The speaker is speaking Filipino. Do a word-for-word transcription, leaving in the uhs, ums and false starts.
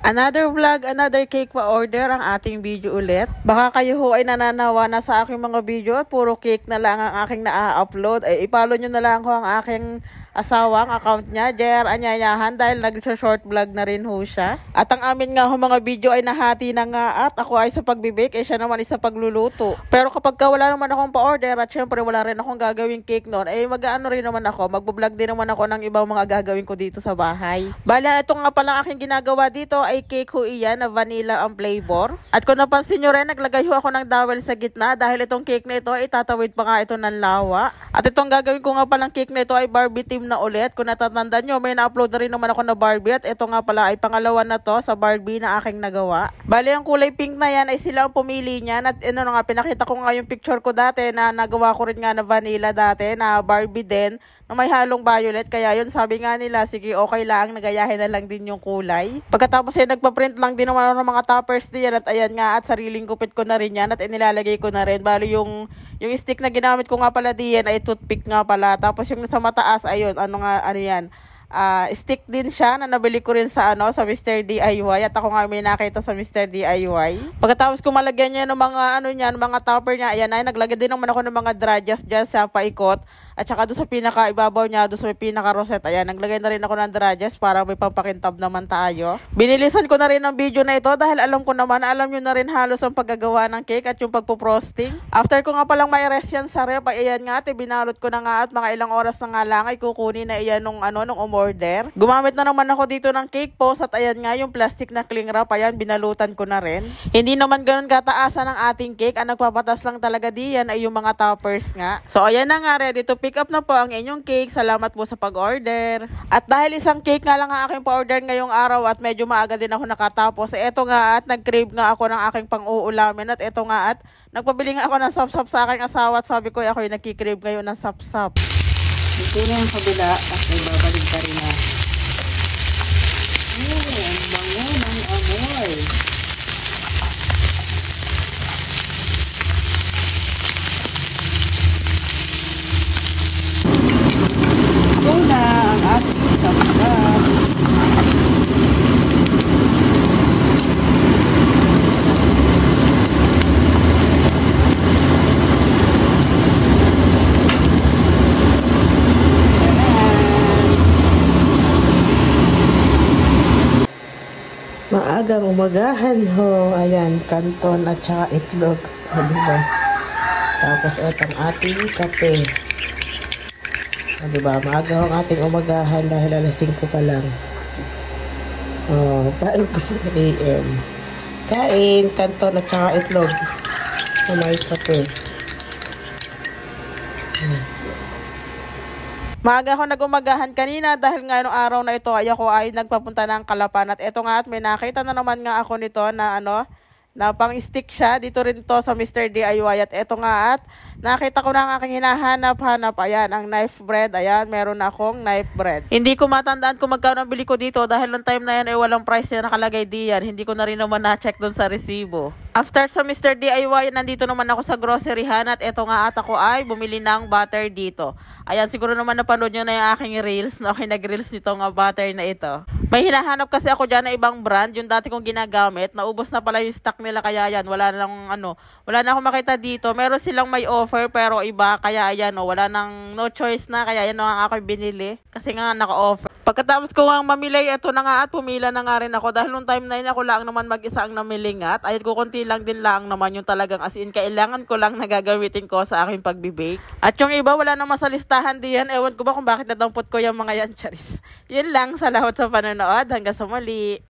Another vlog, another cake pa order ang ating video ulit. Baka kayo ho ay nananawa na sa aking mga video at puro cake na lang ang aking na-upload. Ay ipalo nyo na lang ho ang aking asawang account niya, J R Anyayahan, dahil nag-short vlog na rin ho siya. At ang amin nga ho mga video ay nahati na nga at ako ay sa pagbibake, eh siya naman ay sa pagluluto. Pero kapag ka wala naman akong pa-order at syempre wala rin akong gagawing cake noon, ay mag-ano rin naman ako, magbo-vlog din naman ako ng ibang mga gagawin ko dito sa bahay. Bala, ito nga pala aking ginagawa dito ay cake ho iyan na vanilla ang flavor. At kung napansin nyo rin, naglagay ho ako ng dowel sa gitna dahil itong cake na ito ay tatawid pa nga ito ng lawa. At itong gagawin ko nga palang cake na ito ay Barbie team na ulit. Kung natatandaan nyo, may na-upload na rin naman ako na Barbie at ito nga pala ay pangalawa na to sa Barbie na aking nagawa. Bali, ang kulay pink na yan ay sila ang pumili niyan at ano nga, pinakita ko nga yung picture ko dati na nagawa ko rin nga na vanilla dati na Barbie din na may halong violet. Kaya yun, sabi nga nila, sige okay lang, nagayahin na lang din yung kulay. Pagkatapos ay nagpa-print lang din naman ako ng mga toppers diyan at ayan nga at sariling gupit ko na rin yan at inilalagay ko na rin. Bali yung yung stick na ginamit ko nga pala diyan ay toothpick nga pala. Tapos yung sa mataas, ayun, ano nga, ano yan, uh, stick din siya na nabili ko rin sa ano sa Mister D I Y at ako nga may nakita sa Mister D I Y. Pagkatapos ko malagyan niya ng mga ano niyan, mga topper niya, ayan ay naglagay din naman ako ng mga drajas diyan sa paikot. At saka doon sa pinaka-ibabaw niya, doon sa pinaka-rosette, ayan, naglagay na rin ako ng drajas para may pampakintab naman tayo. Binilisan ko na rin ang video na ito dahil alam ko naman, alam nyo na rin halos ang paggagawa ng cake at yung pagpo-frosting. After ko nga palang may rest yan sa rep, ay ayan nga, at binalot ko na nga at mga ilang oras na nga lang ay kukunin na iyan nung, ano, nung umorder. Gumamit na naman ako dito ng cake post at ayan nga, yung plastic na cling wrap, ayan, binalutan ko na rin. Hindi naman ganun kataasan ang ating cake, ang nagpapatas lang talaga diyan ay yung mga toppers nga. So ayan na nga, ready to pick up na po ang inyong cake. Salamat po sa pag-order. At dahil isang cake nga lang ang aking pa-order ngayong araw at medyo maaga din ako nakatapos, eh, eto nga at nag-crave nga ako ng aking pang-uulamin at eto nga at nagpabili nga ako ng sap-sap sa aking asawa at sabi ko ako yung nagkikrave ngayon ng sap-sap. Ito na yung kabila at may babalik ka rin na. Oh, ang bango ng amoy. Ito na ang ating sap-sap. Maagang umagahan ho. Ayan, kanton at saka itlog. O, diba? Tapos itong ating kape. O, diba? Maaga ho ang ating umagahan dahil alas singko pa lang. O, five A M Kain, kanton at saka itlog. O, may kape. Hmm. Maaga ako nag-umagahan kanina dahil nga noong araw na ito ay ako ay nagpapunta ng Kalapan at eto nga at may nakita na naman nga ako nito na ano na pang stick siya dito rin to sa Mister D I Y at eto nga at nakita ko na ang aking hinahanap-hanap. Ayan, ang knife bread. Ayan, meron akong knife bread. Hindi ko matandaan kung magkano ang bili ko dito dahil noong time na yan ay walang price na nakalagay diyan. Hindi ko na rin naman na-check doon sa resibo. After sa Mister D I Y, nandito naman ako sa groceryhan at eto nga at ako ay bumili ng butter dito. Ayan, siguro naman napanood nyo na yung aking reels. No? Okay, nag-reels nito nga butter na ito. May hinahanap kasi ako dyan na ibang brand. Yung dati kong ginagamit. Naubos na pala yung stock nila. Kaya yan, wala nang ano. Wala na akong makita dito. Meron silang may offer pero iba. Kaya ayan, no, wala nang no choice na. Kaya yan no, ang aking binili. Kasi nga naka-offer. Pagkatapos ko nga mamili, ito na nga at pumila na nga rin ako. Dahil nung time na yun, ako lang naman mag-isa ang namilingat. Ayun ko, konti lang din lang naman yung talagang as in. Kailangan ko lang nagagamitin ko sa aking pagbibake. At yung iba, wala nang masalistahan diyan. Ewan ko ba kung bakit nadampot ko yung mga yan, charis. Yun lang, salamat sa panonood. Hanggang sa muli.